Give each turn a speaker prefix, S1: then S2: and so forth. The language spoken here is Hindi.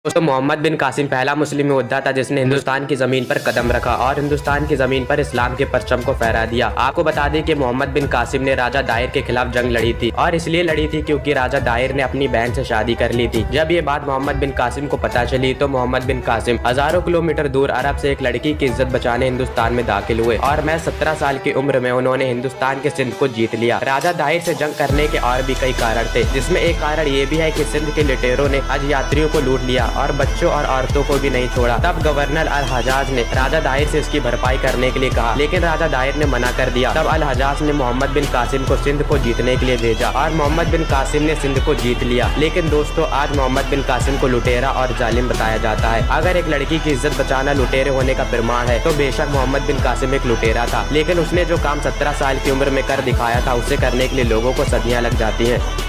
S1: दोस्तों मोहम्मद बिन कासिम पहला मुस्लिम योद्धा था जिसने हिंदुस्तान की जमीन पर कदम रखा और हिंदुस्तान की जमीन पर इस्लाम के परचम को फहरा दिया। आपको बता दें कि मोहम्मद बिन कासिम ने राजा दाहिर के खिलाफ जंग लड़ी थी और इसलिए लड़ी थी क्योंकि राजा दाहिर ने अपनी बहन से शादी कर ली थी। जब ये बात मोहम्मद बिन कासिम को पता चली तो मोहम्मद बिन कासिम हजारों किलोमीटर दूर अरब से एक लड़की की इज्जत बचाने हिंदुस्तान में दाखिल हुए और मैं 17 साल की उम्र में उन्होंने हिंदुस्तान के सिंध को जीत लिया। राजा दाहिर से जंग करने के और भी कई कारण थे, जिसमें एक कारण ये भी है कि सिंध के लुटेरों ने हज यात्रियों को लूट लिया और बच्चों और औरतों को भी नहीं छोड़ा। तब गवर्नर अल हजाज ने राजा दाहिर से इसकी भरपाई करने के लिए कहा, लेकिन राजा दाहिर ने मना कर दिया। तब अल हजाज ने मोहम्मद बिन कासिम को सिंध को जीतने के लिए भेजा और मोहम्मद बिन कासिम ने सिंध को जीत लिया। लेकिन दोस्तों आज मोहम्मद बिन कासिम को लुटेरा और जालिम बताया जाता है। अगर एक लड़की की इज्जत बचाना लुटेरे होने का प्रमाण है तो बेशक मोहम्मद बिन कासिम एक लुटेरा था, लेकिन उसने जो काम 17 साल की उम्र में कर दिखाया था उसे करने के लिए लोगों को सदियां लग जाती हैं।